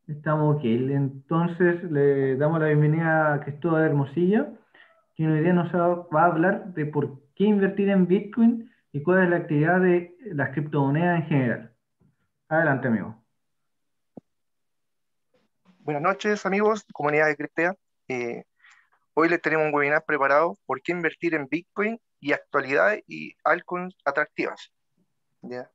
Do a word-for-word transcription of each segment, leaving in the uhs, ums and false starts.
Estamos ok. Entonces le damos la bienvenida a Cristóbal Hermosillo, quien hoy día nos va va a hablar de por qué invertir en Bitcoin y cuál es la actividad de las criptomonedas en general. Adelante, amigo. Buenas noches, amigos, comunidad de Criptea. Eh, Hoy les tenemos un webinar preparado por qué invertir en Bitcoin y actualidades y altcoins atractivas. ¿Ya?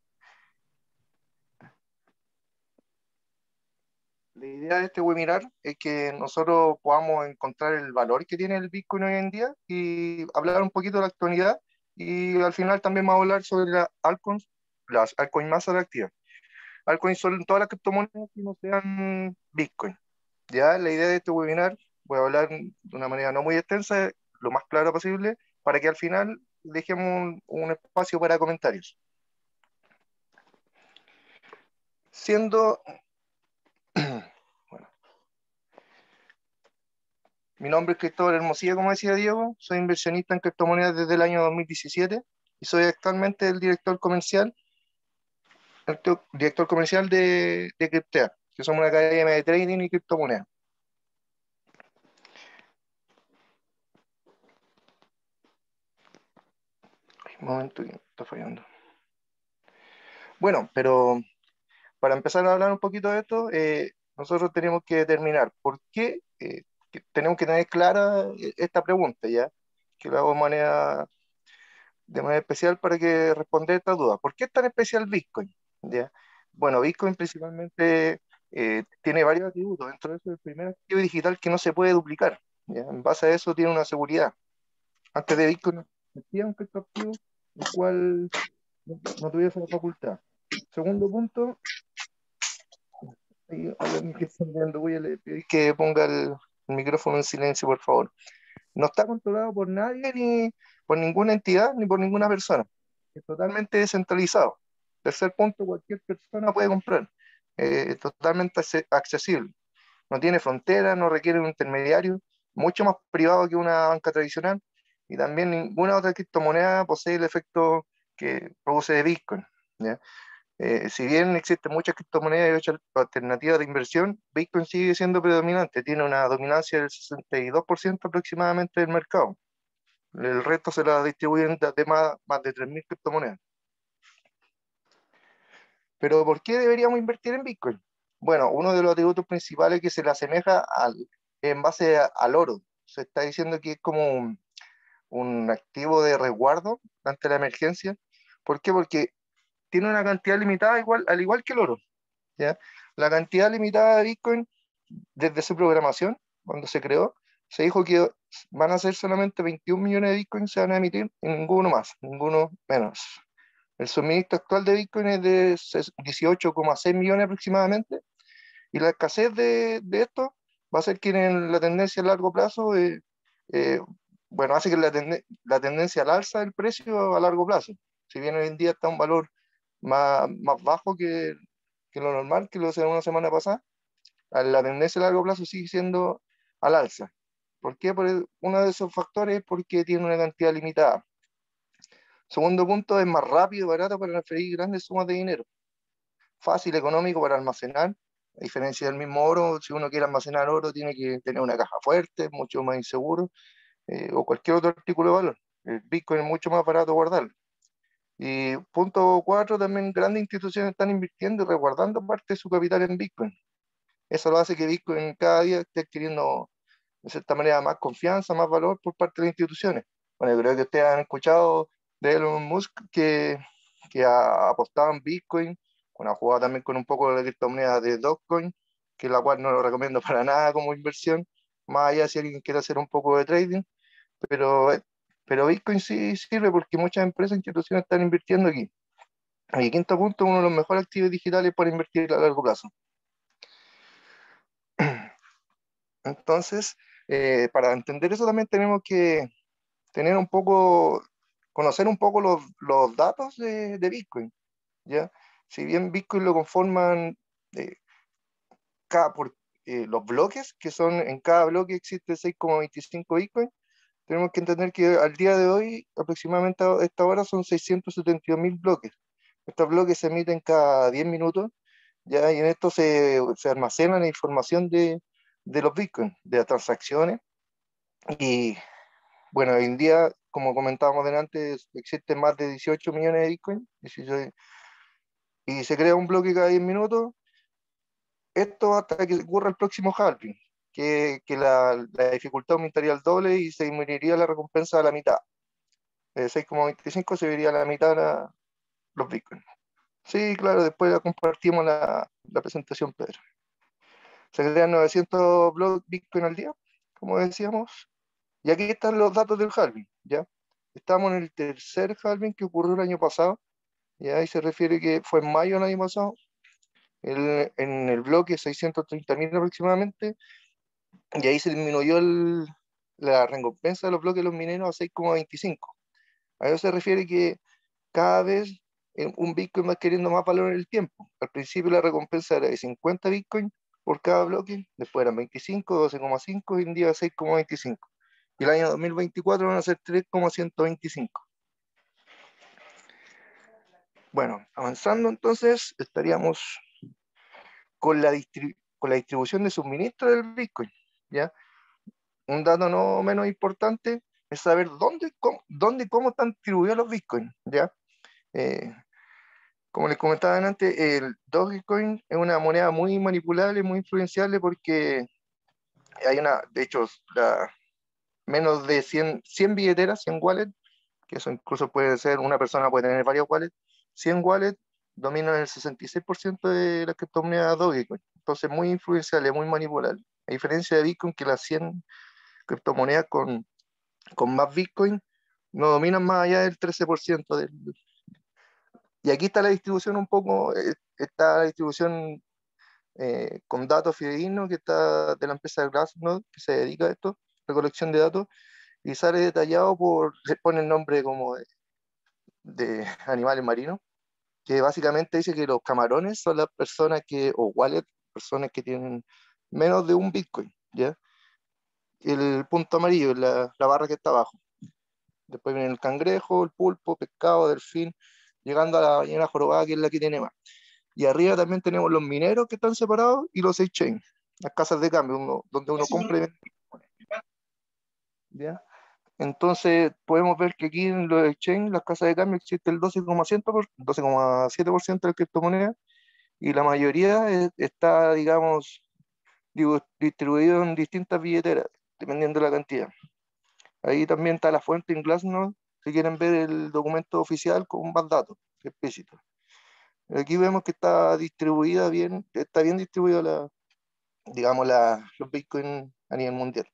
La idea de este webinar es que nosotros podamos encontrar el valor que tiene el Bitcoin hoy en día y hablar un poquito de la actualidad y al final también vamos a hablar sobre las altcoins, las altcoins más atractivas. Altcoins son todas las criptomonedas que no sean Bitcoin. Ya, la idea de este webinar, voy a hablar de una manera no muy extensa, lo más claro posible, para que al final dejemos un, un espacio para comentarios. Siendo, bueno, mi nombre es Cristóbal Hermosilla, como decía Diego, soy inversionista en criptomonedas desde el año dos mil diecisiete y soy actualmente el director comercial, el director comercial de, de Cryptea, que somos una academia de trading y criptomonedas. Un momento que está fallando. Bueno, pero para empezar a hablar un poquito de esto, eh, nosotros tenemos que determinar por qué, eh, que tenemos que tener clara eh, esta pregunta, ¿ya? Que lo hago de manera, de manera especial para que responder esta duda. ¿Por qué es tan especial Bitcoin? ¿Ya? Bueno, Bitcoin principalmente eh, tiene varios atributos. Dentro de eso, el primer activo digital que no se puede duplicar, ¿ya? En base a eso tiene una seguridad. Antes de Bitcoin no existía un criptoactivo el cual no, no tuviera esa facultad. Segundo punto, y a ver, que está viendo, voy a le pedir que ponga el, el micrófono en silencio, por favor. No está controlado por nadie, ni por ninguna entidad, ni por ninguna persona. Es totalmente descentralizado. Tercer punto, cualquier persona puede comprar. Eh, totalmente acce- accesible. No tiene frontera, no requiere un intermediario, mucho más privado que una banca tradicional. Y también ninguna otra criptomoneda posee el efecto que produce de Bitcoin. ¿Ya? Eh, si bien existen muchas criptomonedas y otras alternativas de inversión, Bitcoin sigue siendo predominante, tiene una dominancia del sesenta y dos por ciento aproximadamente del mercado. El resto se la distribuyen de de más, más de tres mil criptomonedas. Pero ¿por qué deberíamos invertir en Bitcoin? Bueno, uno de los atributos principales que se le asemeja al, en base a- al oro. Se está diciendo que es como un, un activo de resguardo ante la emergencia. ¿Por qué? Porque tiene una cantidad limitada igual, al igual que el oro. ¿Ya? La cantidad limitada de Bitcoin desde su programación, cuando se creó, se dijo que van a ser solamente veintiún millones de Bitcoin, se van a emitir y ninguno más, ninguno menos. El suministro actual de Bitcoin es de dieciocho coma seis millones aproximadamente, y la escasez de, de esto va a ser que en la tendencia a largo plazo, eh, eh, bueno, hace que la, tende- la tendencia al alza del precio a largo plazo. Si bien hoy en día está un valor más, más bajo que, que lo normal, que lo de una semana pasada, a la tendencia a largo plazo sigue siendo al alza. ¿Por qué? Por el- uno de esos factores es porque tiene una cantidad limitada. Segundo punto, es más rápido y barato para transferir grandes sumas de dinero. Fácil, económico para almacenar. A diferencia del mismo oro, si uno quiere almacenar oro, tiene que tener una caja fuerte, mucho más inseguro, eh, o cualquier otro artículo de valor. El Bitcoin es mucho más barato guardarlo. Y punto cuatro, también grandes instituciones están invirtiendo y resguardando parte de su capital en Bitcoin. Eso lo hace que Bitcoin cada día esté adquiriendo, de cierta manera, más confianza, más valor por parte de las instituciones. Bueno, yo creo que ustedes han escuchado de Elon Musk que, que ha apostado en Bitcoin, bueno, ha jugado también con un poco de la criptomoneda de Dogecoin, que la cual no lo recomiendo para nada como inversión, más allá si alguien quiere hacer un poco de trading, pero, pero Bitcoin sí sirve porque muchas empresas e instituciones están invirtiendo aquí. Y quinto punto, uno de los mejores activos digitales para invertir a largo plazo. Entonces, eh, para entender eso también tenemos que tener un poco, conocer un poco los, los datos de, de Bitcoin, ¿ya? Si bien Bitcoin lo conforman eh, cada, por, eh, los bloques, que son en cada bloque existe seis coma veinticinco Bitcoin, tenemos que entender que al día de hoy, aproximadamente a esta hora, son seiscientos setenta y dos mil bloques. Estos bloques se emiten cada diez minutos ¿ya? Y en esto se, se almacena la información de, de los bitcoins, de las transacciones. Y bueno, hoy en día, como comentábamos delante, existen más de dieciocho millones de bitcoins, dieciocho, y se crea un bloque cada diez minutos. Esto hasta que ocurra el próximo halving, que, que la, la dificultad aumentaría al doble y se disminuiría la recompensa a la mitad. De seis coma veinticinco se vería a la mitad la- los bitcoins. Sí, claro, después la compartimos la, la presentación, Pedro. Se crean novecientos bloques bitcoin al día, como decíamos. Y aquí están los datos del halving, ¿ya? Estamos en el tercer halving que ocurrió el año pasado, y ahí se refiere que fue en mayo del año pasado, el- en el bloque seiscientos treinta mil aproximadamente, y ahí se disminuyó el- la recompensa de los bloques de los mineros a seis coma veinticinco. A eso se refiere que cada vez eh, un Bitcoin va adquiriendo más valor en el tiempo. Al principio la recompensa era de cincuenta Bitcoin por cada bloque, después eran veinticinco, doce coma cinco y hoy en día seis coma veinticinco. Y el año dos mil veinticuatro van a ser tres coma ciento veinticinco. Bueno, avanzando entonces, estaríamos con la, distri- con la distribución de suministro del Bitcoin, ¿ya? Un dato no menos importante es saber dónde, cómo, dónde y cómo están distribuidos los Bitcoin, ¿ya? Eh, como les comentaba antes, el Dogecoin es una moneda muy manipulable, muy influenciable porque hay una, de hecho, la, menos de cien, cien billeteras, cien wallets, que eso incluso puede ser, una persona puede tener varios wallets, cien wallets dominan el sesenta y seis por ciento de las criptomonedas Dogecoin. Entonces, muy influenciable, muy manipulable. A diferencia de Bitcoin, que las cien criptomonedas con, con más Bitcoin no dominan más allá del trece por ciento del... Y aquí está la distribución un poco, eh, está la distribución eh, con datos fidedignos que está de la empresa Glassnode, que se dedica a esto, recolección de datos, y sale detallado por, le pone el nombre como de, de animales marinos, que básicamente dice que los camarones son las personas que, o wallet, personas que tienen menos de un Bitcoin, ¿ya? El punto amarillo es la, la barra que está abajo. Después viene el cangrejo, el pulpo, pescado, delfín, llegando a la ballena jorobada, que es la que tiene más. Y arriba también tenemos los mineros que están separados y los exchange, las casas de cambio, uno, donde uno compra y vende, ¿ya? Entonces podemos ver que aquí en los exchange, las casas de cambio, existe el doce coma siete por ciento doce coma siete por ciento de criptomonedas y la mayoría es- está, digamos, digo, distribuido en distintas billeteras, dependiendo de la cantidad. Ahí también está la fuente en Glassnode, si quieren ver el documento oficial con más datos explícitos. Aquí vemos que está distribuida bien, está bien distribuida la, digamos, la, los Bitcoin a nivel mundial.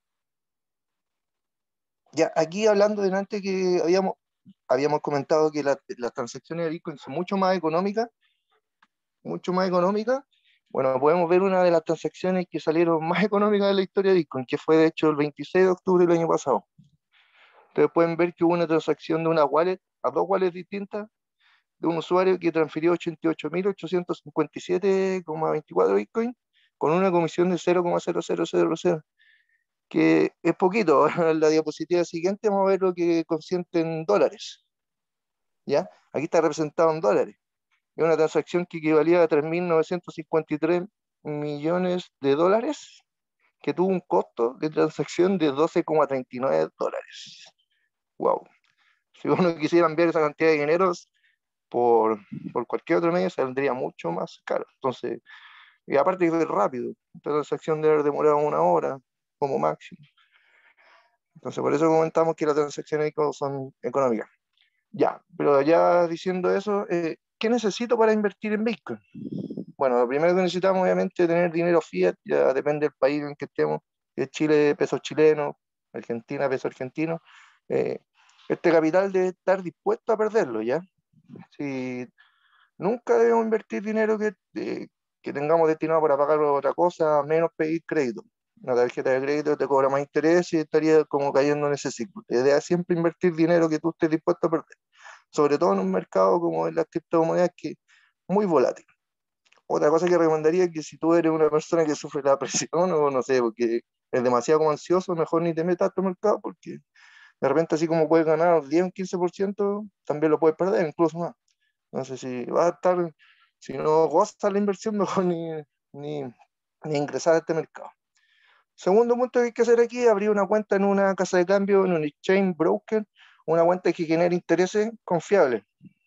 Ya, aquí hablando delante que habíamos, habíamos comentado que la- las transacciones de Bitcoin son mucho más económicas, mucho más económicas. Bueno, podemos ver una de las transacciones que salieron más económicas de la historia de Bitcoin, que fue de hecho el veintiséis de octubre del año pasado. Ustedes pueden ver que hubo una transacción de una wallet a dos wallets distintas de un usuario que transfirió ochenta y ocho mil ochocientos cincuenta y siete coma veinticuatro Bitcoin con una comisión de cero coma cero cero cero cero, que es poquito. En la diapositiva siguiente vamos a ver lo que consiente en dólares, ¿ya? Aquí está representado en dólares. Es una transacción que equivalía a tres mil novecientos cincuenta y tres millones de dólares, que tuvo un costo de transacción de doce coma treinta y nueve dólares. Wow. Si uno quisiera enviar esa cantidad de dinero por, por cualquier otro medio, saldría mucho más caro. Entonces, y aparte que es rápido, esta transacción debe haber demorado una hora como máximo. Entonces, por eso comentamos que las transacciones son económicas. Ya, pero ya diciendo eso, eh, ¿qué necesito para invertir en Bitcoin? Bueno, lo primero que necesitamos obviamente es tener dinero fiat, ya depende del país en que estemos, si es Chile, peso chileno, Argentina, peso argentino. Eh, este capital debe estar dispuesto a perderlo, ¿ya? Si nunca debemos invertir dinero que, eh, que tengamos destinado para pagar otra cosa, menos pedir crédito. Una tarjeta de crédito te cobra más interés y estaría como cayendo en ese ciclo. La idea es siempre invertir dinero que tú estés dispuesto a perder, sobre todo en un mercado como en las criptomonedas, que es muy volátil. Otra cosa que recomendaría es que si tú eres una persona que sufre la presión o no sé, porque es demasiado como ansioso, mejor ni te metas a este mercado, porque de repente así como puedes ganar diez o quince por ciento, también lo puedes perder, incluso más. Entonces, si vas a estar si no goza la inversión, mejor ni, ni, ni ingresar a este mercado. Segundo punto que hay que hacer aquí, abrir una cuenta en una casa de cambio, en un exchange broker, una cuenta que genere intereses confiables.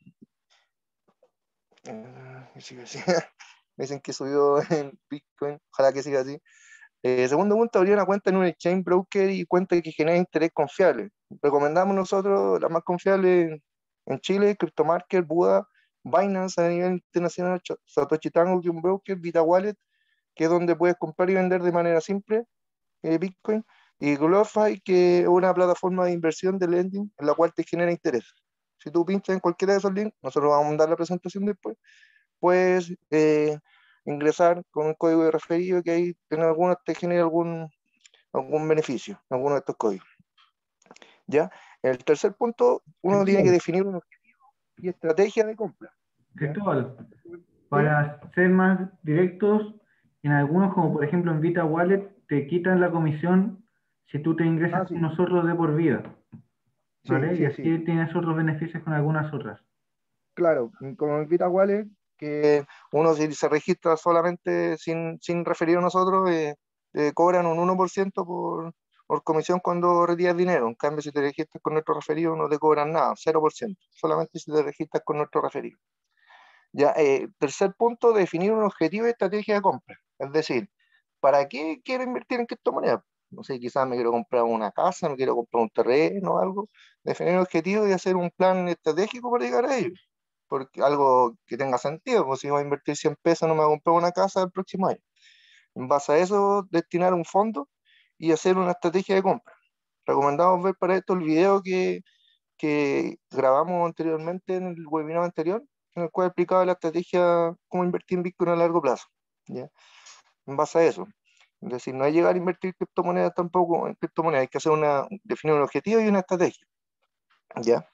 Eh, Me dicen que subió en Bitcoin, ojalá que siga así. Eh, segundo punto, abrir una cuenta en un exchange broker y cuenta que genere interés confiable. Recomendamos nosotros la más confiable en Chile, CryptoMarket, Buda, Binance a nivel internacional, Satoshi Tango, que es un broker, Vita Wallet, que es donde puedes comprar y vender de manera simple eh, Bitcoin, y GloFi, que es una plataforma de inversión de lending en la cual te genera interés. Si tú pinchas en cualquiera de esos links, nosotros vamos a dar la presentación después, puedes eh, ingresar con un código de referido que ahí en algunos te genera algún, algún beneficio, alguno de estos códigos. ¿Ya? En el tercer punto, uno tiene que Cristóbal, definir un objetivo y estrategia de compra. ¿Ya? Cristóbal, ¿Sí? para ser más directos, en algunos, como por ejemplo en Vita Wallet, te quitan la comisión si tú te ingresas Ah, con sí, nosotros de por vida, sí, ¿vale? Y sí, sí. así tienes otros beneficios con algunas otras. Claro, como en Vita Wallet, que uno si se registra solamente sin, sin referir a nosotros, eh, eh, cobran un uno por ciento por, por comisión cuando retiras dinero. En cambio, si te registras con nuestro referido, no te cobran nada, cero por ciento, solamente si te registras con nuestro referido. Ya, eh, tercer punto, definir un objetivo y estrategia de compra. Es decir, ¿para qué quiero invertir en criptomonedas? No sé, quizás me quiero comprar una casa, me quiero comprar un terreno o algo. Definir un objetivo y hacer un plan estratégico para llegar a ello, porque algo que tenga sentido, pues si voy a invertir cien pesos no me voy a comprar una casa el próximo año. En base a eso, destinar un fondo y hacer una estrategia de compra. Recomendamos ver para esto el video que, que grabamos anteriormente en el webinar anterior, en el cual explicaba la estrategia cómo invertir en Bitcoin a largo plazo. ¿Ya? En base a eso. Es decir, no hay llegar a invertir criptomonedas tampoco en criptomonedas, hay que hacer una, definir un objetivo y una estrategia. ¿Ya?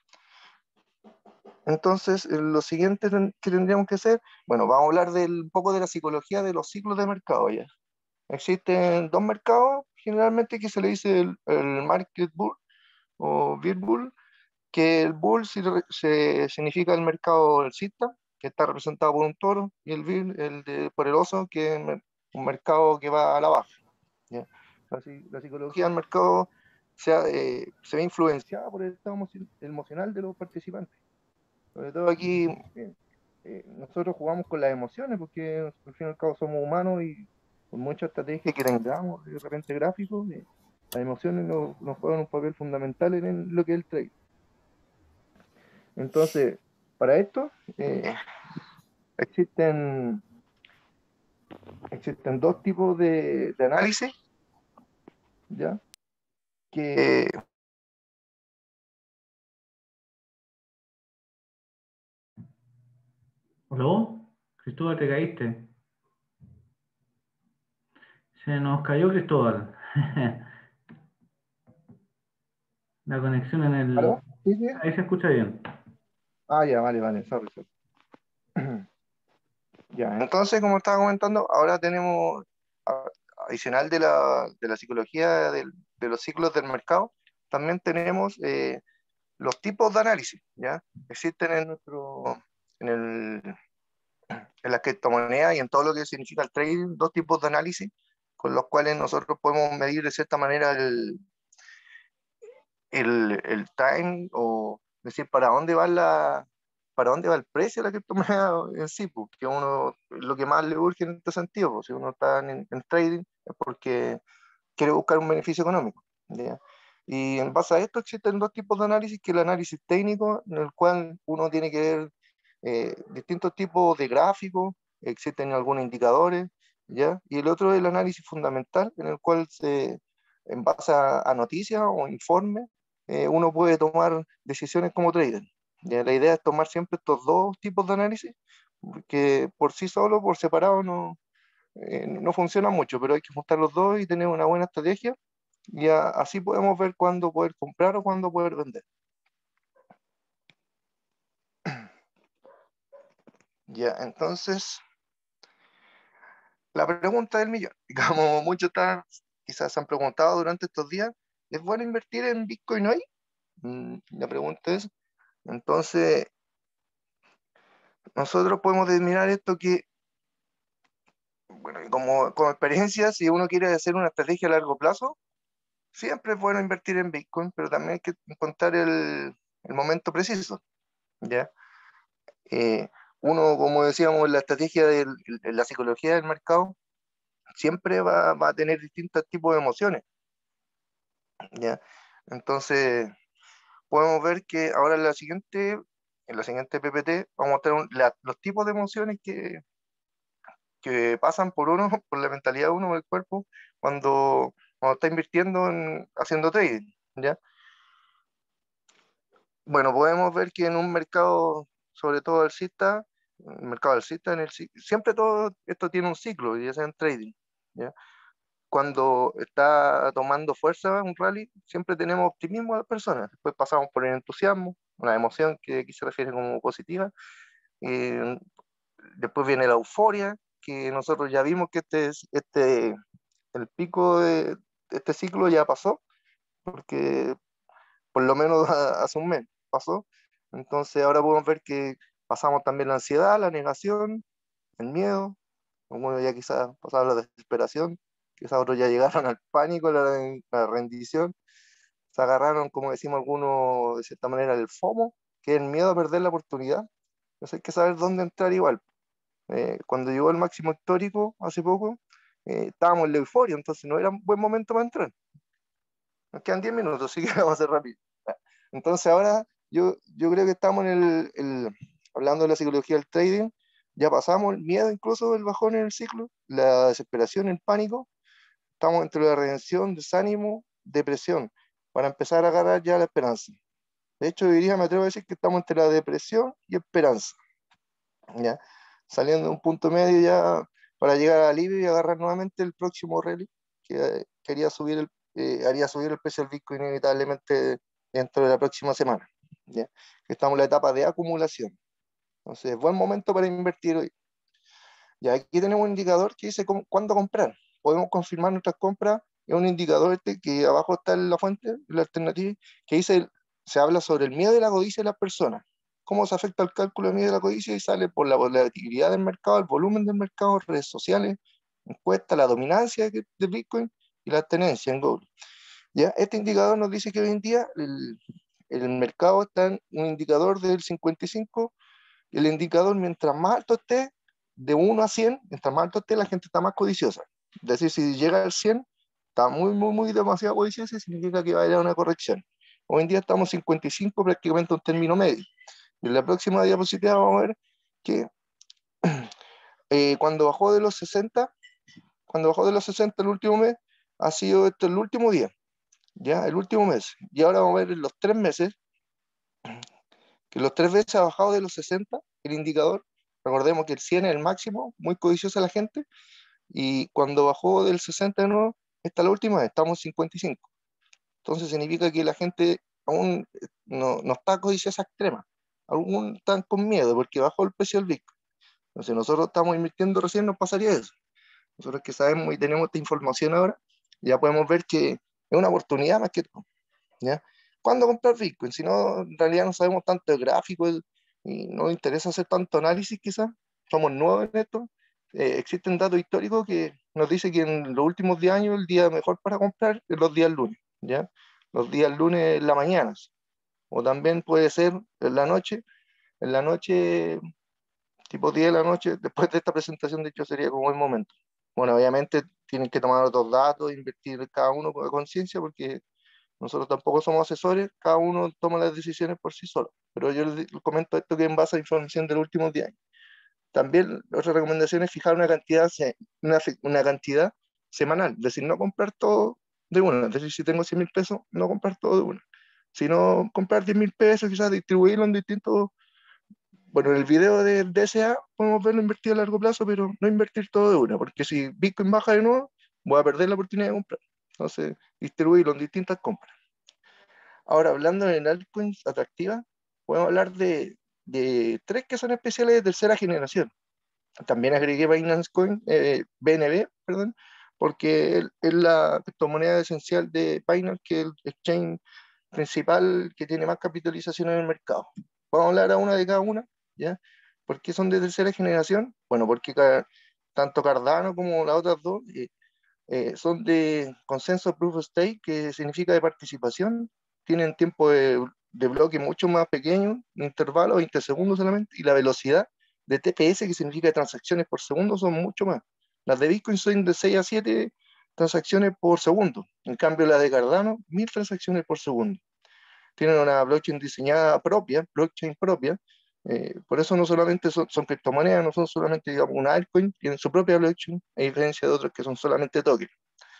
Entonces, eh, lo siguiente ten- que tendríamos que hacer, bueno, vamos a hablar del, un poco de la psicología de los ciclos de mercado ya. Existen dos mercados, generalmente, que se le dice el, el market bull o bear bull, que el bull sí re- se, significa el mercado alcista, que está representado por un toro, y el bear, el de, por el oso, que es mer- un mercado que va a la baja. ¿Ya? La, si- la psicología del mercado se, ha- eh, se ve influenciada por el estado emo- emocional de los participantes. Sobre todo aquí, eh, eh, nosotros jugamos con las emociones porque al fin y al cabo somos humanos y por mucha estrategia que tengamos, de repente gráficos, eh, las emociones nos, nos juegan un papel fundamental en el- lo que es el trade. Entonces, para esto eh, existen, existen dos tipos de, de análisis, ¿ya? Que, ¿Aló? Cristóbal, te caíste. Se nos cayó Cristóbal. La conexión en el... ¿aló? ¿Sí, sí? Ahí se escucha bien. Ah, ya, vale, vale, sorry, sorry. Ya, entonces, como estaba comentando, ahora tenemos, a- adicional de la, de la psicología del- de los ciclos del mercado, también tenemos eh, los tipos de análisis, ¿ya? Existen en nuestro, en el, en las criptomonedas y en todo lo que significa el trading, dos tipos de análisis con los cuales nosotros podemos medir de cierta manera el, el, el time o decir para dónde va la, para dónde va el precio de la criptomoneda en sí, porque uno lo que más le urge en este sentido, pues, si uno está en, en trading es porque quiere buscar un beneficio económico, ¿ya? Y en base a esto existen dos tipos de análisis, que es el análisis técnico, en el cual uno tiene que ver eh, distintos tipos de gráficos, existen algunos indicadores, ¿ya? Y el otro es el análisis fundamental, en el cual se, en base a, a noticias o informes, eh, uno puede tomar decisiones como trader. ¿Ya? La idea es tomar siempre estos dos tipos de análisis, que por sí solo, por separado, no, eh, no funciona mucho, pero hay que juntar los dos y tener una buena estrategia y a- así podemos ver cuándo poder comprar o cuándo poder vender. Ya, entonces, la pregunta del millón, y como muchos están, quizás se han preguntado durante estos días, ¿es bueno invertir en Bitcoin hoy? Mm, la pregunta es, entonces, nosotros podemos determinar esto que, bueno, como, como experiencia, si uno quiere hacer una estrategia a largo plazo, siempre es bueno invertir en Bitcoin, pero también hay que encontrar el, el momento preciso, ¿ya? Eh, Uno, como decíamos, en la estrategia de la psicología del mercado, siempre va, va a tener distintos tipos de emociones, ¿ya? Entonces, podemos ver que ahora en la siguiente, en la siguiente P P T, vamos a tener un- la- los tipos de emociones que, que pasan por uno, por la mentalidad de uno, por el cuerpo, cuando, cuando está invirtiendo en haciendo trading, ¿ya? Bueno, podemos ver que en un mercado, sobre todo alcista, el mercado alcista, en el, ci- siempre todo esto tiene un ciclo, y sea en trading, ¿ya? Cuando está tomando fuerza un rally, siempre tenemos optimismo de las personas. Después pasamos por el entusiasmo, una emoción que aquí se refiere como positiva. eh, Después viene la euforia, que nosotros ya vimos que este, es- este, el pico de este ciclo ya pasó, porque por lo menos hace un mes pasó. Entonces ahora podemos ver que pasamos también la ansiedad, la negación, el miedo, algunos ya quizás pasaron la desesperación, quizás otros ya llegaron al pánico, la, la rendición, se agarraron, como decimos algunos, de cierta manera, el FOMO, que es el miedo a perder la oportunidad. Entonces hay que saber dónde entrar igual. Eh, cuando llegó el máximo histórico hace poco, eh, estábamos en la euforia, entonces no era un buen momento para entrar. Nos quedan diez minutos, así que vamos a hacer rápido. Entonces ahora yo, yo creo que estamos en el, el- hablando de la psicología del trading, ya pasamos el miedo incluso, el bajón en el ciclo, la desesperación, el pánico, estamos entre la redención, desánimo, depresión, para empezar a agarrar ya la esperanza. De hecho, diría, me atrevo a decir que estamos entre la depresión y esperanza, ¿ya? Saliendo de un punto medio ya para llegar al alivio y agarrar nuevamente el próximo rally que, eh, que haría subir el, eh, haría subir el precio del Bitcoin inevitablemente dentro de la próxima semana, ¿ya? Que estamos en la etapa de acumulación. Entonces, buen momento para invertir hoy. Y aquí tenemos un indicador que dice cómo- cuándo comprar. Podemos confirmar nuestras compras. Es un indicador este que abajo está en la fuente, la alternativa, que dice, se habla sobre el miedo y la codicia de las personas. Cómo se afecta el cálculo de miedo y la codicia y sale por la volatilidad del mercado, el volumen del mercado, redes sociales, encuesta, la dominancia de de Bitcoin y la tenencia en Google. ¿Ya? Este indicador nos dice que hoy en día el, el mercado está en un indicador del cincuenta y cinco. El indicador, mientras más alto esté, de uno a cien, mientras más alto esté, la gente está más codiciosa. Es decir, si llega al cien, está muy, muy, muy demasiado codiciosa y significa que va a haber una corrección. Hoy en día estamos cincuenta y cinco, prácticamente un término medio. Y en la próxima diapositiva vamos a ver que eh, cuando bajó de los sesenta, cuando bajó de los sesenta el último mes, ha sido esto el último día, ya, el último mes. Y ahora vamos a ver en los tres meses, que los tres veces ha bajado de los sesenta el indicador. Recordemos que el cien es el máximo, muy codiciosa la gente, y cuando bajó del sesenta de nuevo, esta es la última vez, estamos en cincuenta y cinco. Entonces significa que la gente aún eh, no, no está codiciosa extrema, aún están con miedo porque bajó el precio del Bitcoin. Entonces nosotros estamos invirtiendo recién, nos pasaría eso. Nosotros que sabemos y tenemos esta información ahora, ya podemos ver que es una oportunidad más que todo, ¿ya? ¿Cuándo comprar Bitcoin? Si no, en realidad no sabemos tanto de gráficos y no nos interesa hacer tanto análisis quizás, somos nuevos en esto. Eh, existen datos históricos que nos dicen que en los últimos diez años el día mejor para comprar es los días lunes, ¿ya? Los días lunes en la mañana, o también puede ser en la noche, en la noche, tipo diez de la noche, después de esta presentación, de hecho sería como el momento. Bueno, obviamente tienen que tomar otros datos, invertir cada uno con conciencia, porque nosotros tampoco somos asesores, cada uno toma las decisiones por sí solo. Pero yo les comento esto que en base a información del último día. También otra recomendación es fijar una cantidad, una, una cantidad semanal, es decir, no comprar todo de una. Es decir, si tengo cien mil pesos, no comprar todo de una. Sino comprar diez mil pesos, quizás distribuirlo en distintos. Bueno, en el video de D S A podemos verlo invertido a largo plazo, pero no invertir todo de una, porque si Bitcoin baja de nuevo, voy a perder la oportunidad de comprar. Entonces, distribuirlo en distintas compras. Ahora, hablando de altcoins atractivas, podemos hablar de, de tres que son especiales de tercera generación. También agregué Binance Coin, eh, B N B, perdón, porque es es la criptomoneda esencial de Binance, que es el exchange principal que tiene más capitalización en el mercado. Vamos a hablar a una de cada una, ¿ya? ¿Por qué son de tercera generación? Bueno, porque ca- tanto Cardano como las otras dos eh, eh, son de consenso proof of stake, que significa de participación, tienen tiempo de, de bloque mucho más pequeño, de intervalo, veinte segundos solamente, y la velocidad de T P S, que significa de transacciones por segundo, son mucho más. Las de Bitcoin son de seis a siete transacciones por segundo, en cambio la de Cardano, mil transacciones por segundo. Tienen una blockchain diseñada propia, blockchain propia, eh, por eso no solamente son, son criptomonedas, no son solamente, digamos, una altcoin, tienen su propia blockchain, a diferencia de otros que son solamente tokens.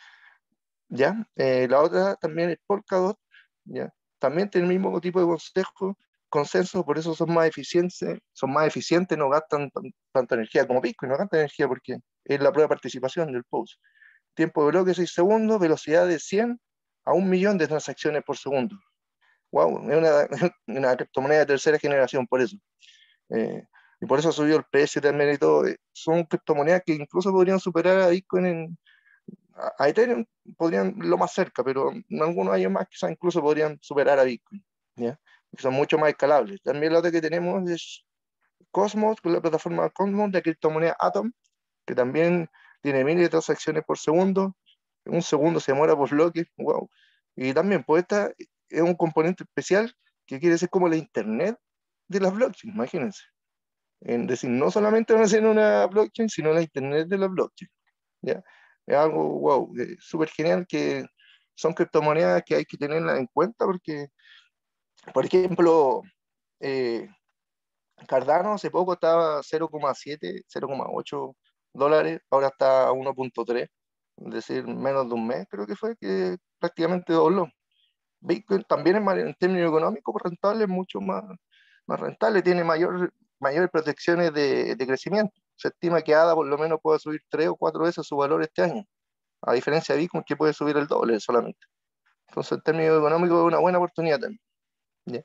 ¿Ya? Eh, la otra también es Polkadot, ¿ya? También tiene el mismo tipo de consejo, consenso, por eso son más eficientes, son más eficientes, no gastan tan- tanta energía como Bitcoin, no gastan energía porque es la prueba de participación del post. Tiempo de bloque seis segundos, velocidad de cien a un millón de transacciones por segundo. Wow, es una, una criptomoneda de tercera generación, por eso. Eh, y por eso ha subido el precio también y todo. Eh, Son criptomonedas que incluso podrían superar a Bitcoin en, a, a Ethereum podrían lo más cerca, pero en algunos años más quizás incluso podrían superar a Bitcoin, ¿ya? Que son mucho más escalables. También la otra que tenemos es Cosmos, con la plataforma Cosmos de criptomoneda Atom, que también tiene miles de transacciones por segundo, un segundo se demora por bloque, wow. Y también, pues esta es un componente especial que quiere ser como la internet de las blockchains, imagínense. Es decir, no solamente van a ser una blockchain, sino la internet de la blockchain. ¿Ya? Es algo, wow, eh, súper genial, que son criptomonedas que hay que tenerlas en cuenta porque, por ejemplo, eh, Cardano hace poco estaba cero coma siete, cero coma ocho dólares, ahora está a uno punto tres, es decir, menos de un mes creo que fue, que prácticamente dobló. Bitcoin también es más, en términos económicos, rentable, es mucho más, más rentable, tiene mayor, mayores protecciones de, de crecimiento. Se estima que A D A por lo menos puede subir tres o cuatro veces su valor este año, a diferencia de Bitcoin que puede subir el doble solamente. Entonces, en términos económicos, es una buena oportunidad también. ¿Ya?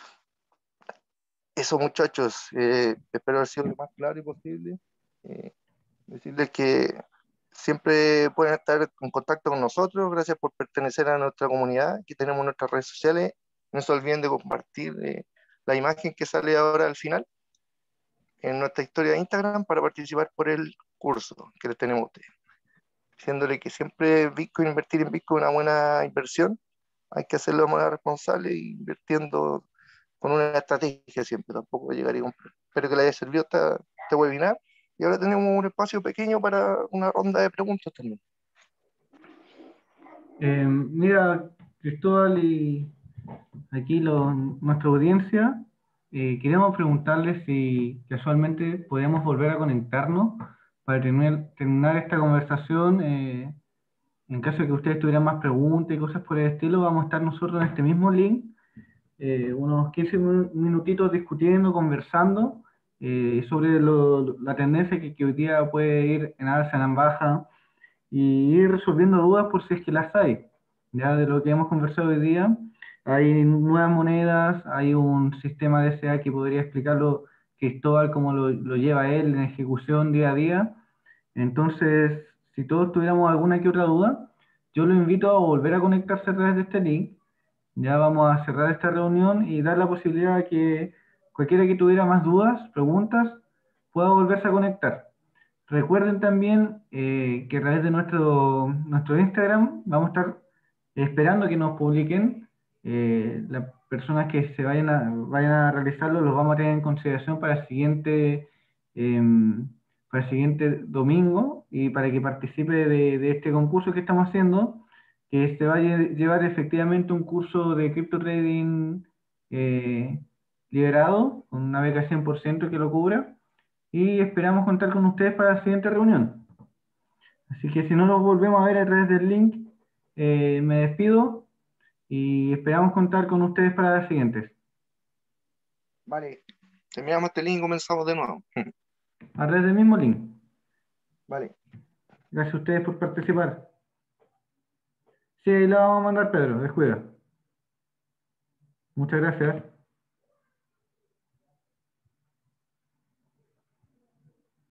Eso, muchachos, eh, espero haber sido lo más claro posible. Eh, Decirles que siempre pueden estar en contacto con nosotros. Gracias por pertenecer a nuestra comunidad, que tenemos nuestras redes sociales. No se olviden de compartir eh, la imagen que sale ahora al final en nuestra historia de Instagram para participar por el curso que les tenemos a ustedes. Diciéndole que siempre Bitcoin, invertir en Bitcoin es una buena inversión. Hay que hacerlo de manera responsable, invirtiendo con una estrategia siempre. Tampoco llegaría a comprar. Espero que les haya servido esta, este webinar. Y ahora tenemos un espacio pequeño para una ronda de preguntas también. Eh, mira, Cristóbal y aquí lo- nuestra audiencia, eh, queremos preguntarles si casualmente podemos volver a conectarnos para terminar, terminar esta conversación. Eh, en caso de que ustedes tuvieran más preguntas y cosas por el estilo, vamos a estar nosotros en este mismo link, eh, unos quince min- minutitos discutiendo, conversando eh, sobre lo- la tendencia que, que hoy día puede ir en alza, en baja, y ir resolviendo dudas por si es que las hay. Ya de lo que hemos conversado hoy día, hay nuevas monedas, hay un sistema de S A que podría explicarlo Cristóbal cómo lo, lo lleva él en ejecución día a día. Entonces, si todos tuviéramos alguna que otra duda, yo lo invito a volver a conectarse a través de este link. Ya vamos a cerrar esta reunión y dar la posibilidad a que cualquiera que tuviera más dudas, preguntas, pueda volverse a conectar. Recuerden también eh, que a través de nuestro, nuestro Instagram vamos a estar esperando que nos publiquen. Eh, las personas que se vayan a, vayan a realizarlo los vamos a tener en consideración para el siguiente, em, para el siguiente domingo y para que participe de, de este concurso que estamos haciendo, que se va a lle- llevar efectivamente un curso de cripto trading eh, liberado, con una beca cien por ciento que lo cubra y esperamos contar con ustedes para la siguiente reunión. Así que si no nos volvemos a ver a través del link, eh, me despido y esperamos contar con ustedes para las siguientes. Vale, terminamos este link y comenzamos de nuevo. A través del mismo link. Vale. Gracias a ustedes por participar. Sí, ahí la vamos a mandar, Pedro, descuida. Muchas gracias.